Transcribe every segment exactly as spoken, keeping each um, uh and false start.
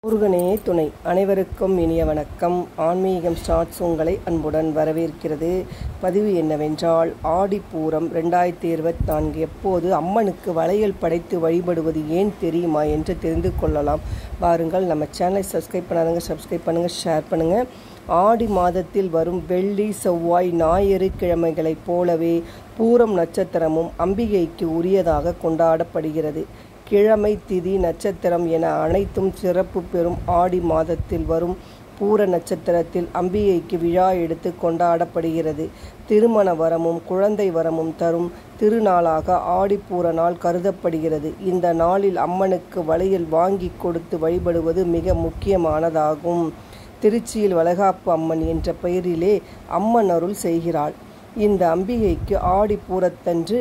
முருகனே துணை. அனைவருக்கும் இனிய வணக்கம். ஆன்மீகம் ஸ்டார்ட்ஸ் உங்களை அன்புடன் வரவேற்கிறது. பதிவு என்னவென்றால், ஆடிப்பூரம் ரெண்டாயிரத்தி இருபத்தி நான்கு எப்போது அம்மனுக்கு வளையல் படைத்து வழிபடுவது ஏன் தெரியுமா என்று தெரிந்து கொள்ளலாம். வாருங்கள், நம்ம சேனலை சப்ஸ்கிரைப் பண்ணாதவங்க சப்ஸ்கிரைப் பண்ணுங்கள், ஷேர் பண்ணுங்கள். ஆடி மாதத்தில் வரும் வெள்ளி, செவ்வாய், ஞாயிறு கிழமைகளைப் போலவே பூரம் நட்சத்திரமும் அம்பிகைக்கு உரியதாக கொண்டாடப்படுகிறது. கிழமை, திதி, நட்சத்திரம் என அனைத்தும் சிறப்பு பெறும் ஆடி மாதத்தில் வரும் பூர நட்சத்திரத்தில் அம்பிகைக்கு விழா எடுத்து கொண்டாடப்படுகிறது. திருமண வரமும் குழந்தை வரமும் தரும் திருநாளாக ஆடிப்பூர நாள் கருதப்படுகிறது. இந்த நாளில் அம்மனுக்கு வளையல் வாங்கி கொடுத்து வழிபடுவது மிக முக்கியமானதாகும். திருச்சியில் வளைகாப்பு அம்மன் என்ற பெயரிலே அம்மன் அருள் செய்கிறாள். இந்த அம்பிகைக்கு ஆடிப்பூரத்தன்று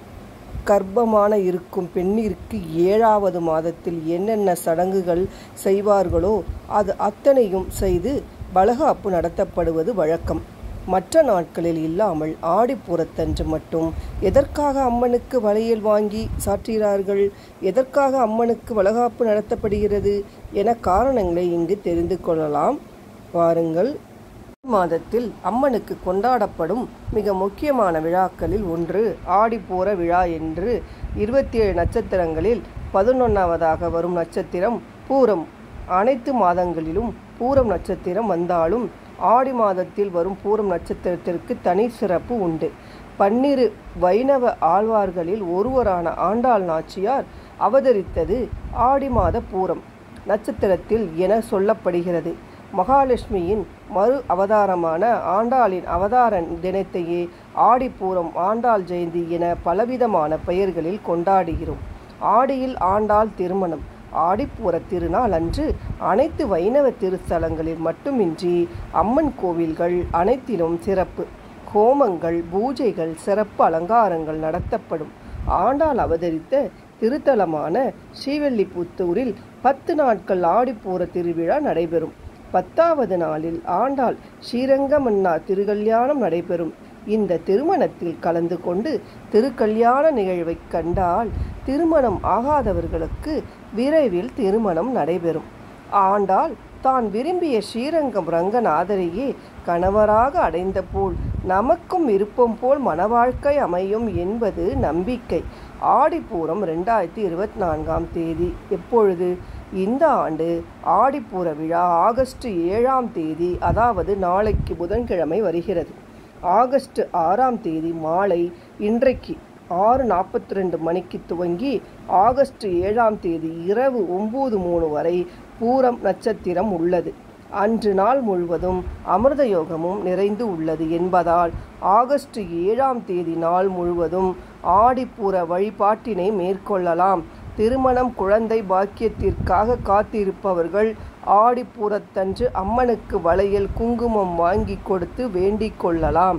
கர்ப்பமான இருக்கும் பெண்ணிற்கு ஏழாவது மாதத்தில் என்னென்ன சடங்குகள் செய்வார்களோ அது அத்தனையும் செய்து வளைகாப்பு நடத்தப்படுவது வழக்கம். மற்ற நாட்களில் இல்லாமல் ஆடிப்பூரத்தன்று மட்டும் எதற்காக அம்மனுக்கு வளையல் வாங்கி சாற்றுகிறார்கள், எதற்காக அம்மனுக்கு வளைகாப்பு நடத்தப்படுகிறது என காரணங்களை இங்கு தெரிந்து கொள்ளலாம். வாருங்கள். மாதத்தில் அம்மனுக்கு கொண்டாடப்படும் மிக முக்கியமான விழாக்களில் ஒன்று ஆடிப்பூர விழா என்று இருபத்தி ஏழு நட்சத்திரங்களில் பதினொன்றாவதாக வரும் நட்சத்திரம் பூரம். அனைத்து மாதங்களிலும் பூரம் நட்சத்திரம் வந்தாலும் ஆடி மாதத்தில் வரும் பூரம் நட்சத்திரத்திற்கு தனி சிறப்பு உண்டு. பன்னிரு வைணவ ஆழ்வார்களில் ஒருவரான ஆண்டாள் நாச்சியார் அவதரித்தது ஆடி மாத பூரம் நட்சத்திரத்தில் என சொல்லப்படுகிறது. மகாலட்சுமியின் மறு அவதாரமான ஆண்டாளின் அவதார தினத்தையே ஆடிப்பூரம், ஆண்டாள் ஜெயந்தி என பலவிதமான பெயர்களில் கொண்டாடுகிறோம். ஆடியில் ஆண்டாள் திருமணம். ஆடிப்பூர திருநாள் அன்று அனைத்து வைணவ திருத்தலங்களில் மட்டுமின்றி அம்மன் கோவில்கள் அனைத்திலும் சிறப்பு ஹோமங்கள், பூஜைகள், சிறப்பு அலங்காரங்கள் நடத்தப்படும். ஆண்டாள் அவதரித்த திருத்தலமான ஸ்ரீவில்லிபுத்தூரில் பத்து நாட்கள் ஆடிப்பூர திருவிழா நடைபெறும். பத்தாவது நாளில் ஆண்டாள் ஸ்ரீரங்கமன்னார் திருக்கல்யாணம் நடைபெறும். இந்த திருமணத்தில் கலந்து கொண்டு திருக்கல்யாண நிகழ்வை கண்டால் திருமணம் ஆகாதவர்களுக்கு விரைவில் திருமணம் நடைபெறும். ஆண்டாள் தான் விரும்பிய ஸ்ரீரங்கம் ரங்கநாதரையே கணவராக அடைந்த போல் நமக்கும் விருப்பம் போல் மணவாழ்க்கை அமையும் என்பது நம்பிக்கை. ஆடிப்பூரம் ரெண்டாயிரத்தி இருபத்தி நான்காம் தேதி எப்பொழுது? இந்த ஆண்டு ஆடிப்பூர விழா ஆகஸ்ட் ஏழாம் தேதி, அதாவது நாளைக்கு புதன்கிழமை வருகிறது. ஆகஸ்ட் ஆறாம் தேதி மாலை இன்றைக்கு ஆறு நாற்பத்தி ரெண்டு மணிக்கு துவங்கி ஆகஸ்ட் ஏழாம் தேதி இரவு ஒம்பது மூணு வரை பூரம் நட்சத்திரம் உள்ளது. அன்று நாள் முழுவதும் அமிர்த யோகமும் நிறைந்து உள்ளது என்பதால் ஆகஸ்ட் ஏழாம் தேதி நாள் முழுவதும் ஆடிப்பூர வழிபாட்டினை மேற்கொள்ளலாம். திருமணம், குழந்தை பாக்கியத்திற்காக காத்திருப்பவர்கள் ஆடிப்பூரத்தன்று அம்மனுக்கு வளையல், குங்குமம் வாங்கி கொடுத்து வேண்டிக் கொள்ளலாம்.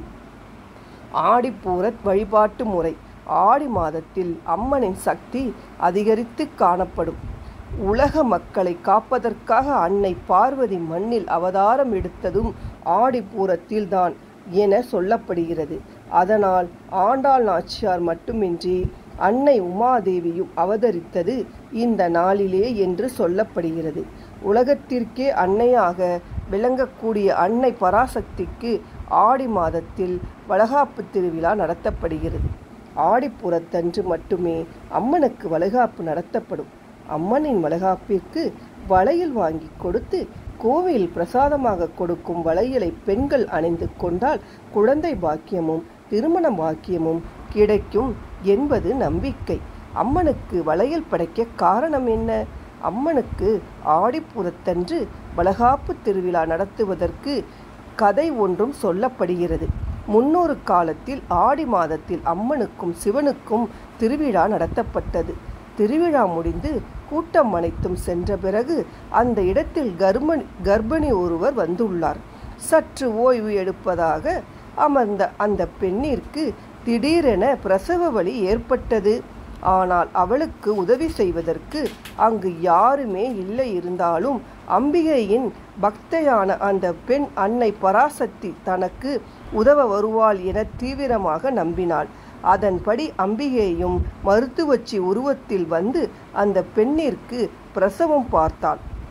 ஆடிப்பூர வழிபாட்டு முறை. ஆடி மாதத்தில் அம்மனின் சக்தி அதிகரித்து காணப்படும். உலக மக்களை காப்பதற்காக அன்னை பார்வதி மண்ணில் அவதாரம் எடுத்ததும் ஆடிப்பூரத்தில்தான் என சொல்லப்படுகிறது. அதனால் ஆண்டாள் நாச்சியார் மட்டுமின்றி அன்னை உமாதேவியும் அவதரித்தது இந்த நாளிலே என்று சொல்லப்படுகிறது. உலகத்திற்கே அன்னையாக விளங்கக்கூடிய அன்னை பராசக்திக்கு ஆடி மாதத்தில் வளைகாப்பு திருவிழா நடத்தப்படுகிறது. ஆடிப்பூரத்தன்று மட்டுமே அம்மனுக்கு வளைகாப்பு நடத்தப்படும். அம்மனின் வளைகாப்பிற்கு வளையல் வாங்கி கொடுத்து கோவில் பிரசாதமாக கொடுக்கும் வளையலை பெண்கள் அணிந்து கொண்டால் குழந்தை பாக்கியமும் திருமண பாக்கியமும் கிடைக்கும் என்பது நம்பிக்கை. அம்மனுக்கு வளையல் படைக்க காரணம் என்ன? அம்மனுக்கு ஆடிப்பூரத்தன்று வளைகாப்பு திருவிழா நடத்துவதற்கு கதை ஒன்றும் சொல்லப்படுகிறது. முன்னொரு காலத்தில் ஆடி மாதத்தில் அம்மனுக்கும் சிவனுக்கும் திருவிழா நடத்தப்பட்டது. திருவிழா முடிந்து கூட்டம் அனைத்தும் சென்ற பிறகு அந்த இடத்தில் கர்ப்பிணி கர்ப்பிணி ஒருவர் வந்துள்ளார். சற்று ஓய்வு எடுப்பதாக அமர்ந்த அந்த பெண்ணிற்கு திடீரென பிரசவ வலி ஏற்பட்டது. ஆனால் அவளுக்கு உதவி செய்வதற்கு அங்கு யாருமே இல்லை. இருந்தாலும் அம்பிகையின் பக்தையான அந்த பெண் அன்னை பராசக்தி தனக்கு உதவ வருவாள் என தீவிரமாக நம்பினாள். அதன்படி அம்பிகையும் மருத்துவச்சி உருவத்தில் வந்து அந்த பெண்ணிற்கு பிரசவம் பார்த்தாள்.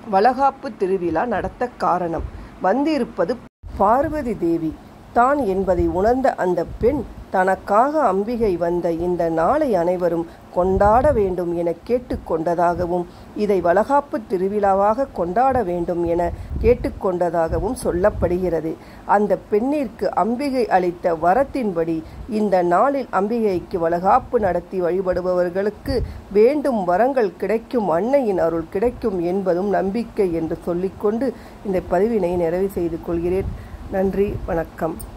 வளகாப்பு திருவிழா நடத்த காரணம். வந்திருப்பது பார்வதி தேவி தான் என்பதை உணர்ந்த அந்த பெண் தனக்காக அம்பிகை வந்த இந்த நாளை அனைவரும் கொண்டாட வேண்டும் என கேட்டுக்கொண்டதாகவும் இதை வளகாப்பு திருவிழாவாக கொண்டாட வேண்டும் என கேட்டுக்கொண்டதாகவும் சொல்லப்படுகிறது. அந்த பெண்ணிற்கு அம்பிகை அளித்த வரத்தின்படி இந்த நாளில் அம்பிகைக்கு வளகாப்பு நடத்தி வழிபடுபவர்களுக்கு வேண்டும் வரங்கள் கிடைக்கும், அன்னையின் அருள் கிடைக்கும் என்பதும் நம்பிக்கை என்று சொல்லிக்கொண்டு இந்த பதிவினை நிறைவு செய்து கொள்கிறேன். நன்றி, வணக்கம்.